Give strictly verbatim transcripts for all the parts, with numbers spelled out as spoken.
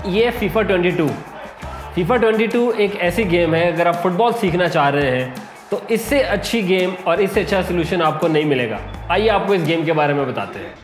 ये है FIFA twenty two. FIFA twenty two एक ऐसी गेम है, अगर आप फुटबॉल सीखना चाह रहे हैं तो इससे अच्छी गेम और इससे अच्छा सोल्यूशन आपको नहीं मिलेगा। आइए आपको इस गेम के बारे में बताते हैं।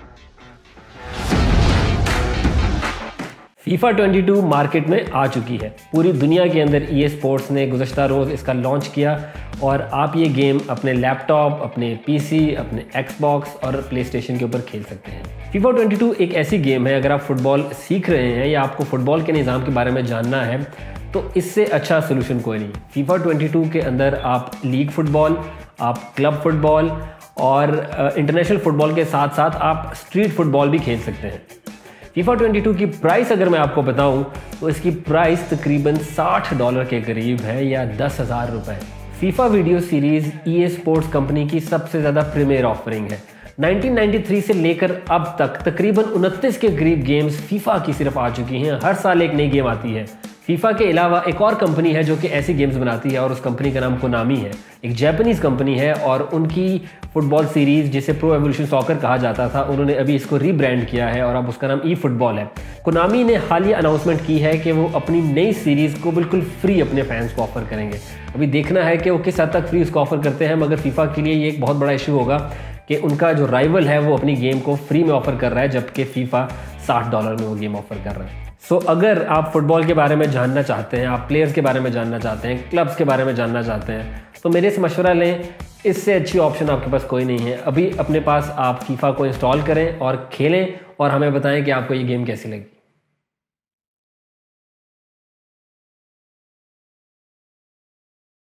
फीफा ट्वेंटी टू मार्केट में आ चुकी है। पूरी दुनिया के अंदर ई ए स्पोर्ट्स ने गुज़श्ता रोज़ इसका लॉन्च किया और आप ये गेम अपने लैपटॉप, अपने पीसी, अपने एक्सबॉक्स और प्ले स्टेशन के ऊपर खेल सकते हैं। फीफा ट्वेंटी टू एक ऐसी गेम है, अगर आप फुटबॉल सीख रहे हैं या आपको फुटबॉल के निज़ाम के बारे में जानना है तो इससे अच्छा सोल्यूशन कोई नहीं। फीफा ट्वेंटी टू के अंदर आप लीग फुटबॉल, आप क्लब फुटबॉल और इंटरनेशनल फुटबॉल के साथ साथ आप स्ट्रीट फुटबॉल भी खेल सकते हैं। फीफा ट्वेंटी टू की प्राइस अगर मैं आपको बताऊं तो इसकी प्राइस तकरीबन साठ डॉलर के करीब है या दस हज़ार रुपये। FIFA video series E A Sports company की सबसे ज़्यादा प्रीमियर ऑफरिंग है। नाइनटीन नाइंटी थ्री से लेकर अब तक तकरीबन उनतीस के करीब गेम्स फीफा की सिर्फ आ चुकी हैं। हर साल एक नई गेम आती है। फीफा के अलावा एक और कंपनी है जो कि ऐसी गेम्स बनाती है और उस कंपनी का नाम कोनामी है। एक जापानीज़ कंपनी है और उनकी फुटबॉल सीरीज़ जिसे प्रो एवोल्यूशन सॉकर कहा जाता था, उन्होंने अभी इसको रीब्रांड किया है और अब उसका नाम ई फुटबॉल है। कोनामी ने हालिया अनाउंसमेंट की है कि वो अपनी नई सीरीज़ को बिल्कुल फ्री अपने फैंस को ऑफर करेंगे। अभी देखना है कि वो किस हद तक फ्री उसको ऑफर करते हैं, मगर फीफा के लिए ये एक बहुत बड़ा इशू होगा कि उनका जो राइवल है वो अपनी गेम को फ्री में ऑफर कर रहा है, जबकि फीफा साठ डॉलर में वो गेम ऑफर कर रहा है। सो so, अगर आप फुटबॉल के बारे में जानना चाहते हैं, आप प्लेयर्स के बारे में जानना चाहते हैं, क्लब्स के बारे में जानना चाहते हैं, तो मेरे से मशवरा लें। इससे अच्छी ऑप्शन आपके पास कोई नहीं है। अभी अपने पास आप फीफा को इंस्टॉल करें और खेलें और हमें बताएं कि आपको ये गेम कैसी लगी।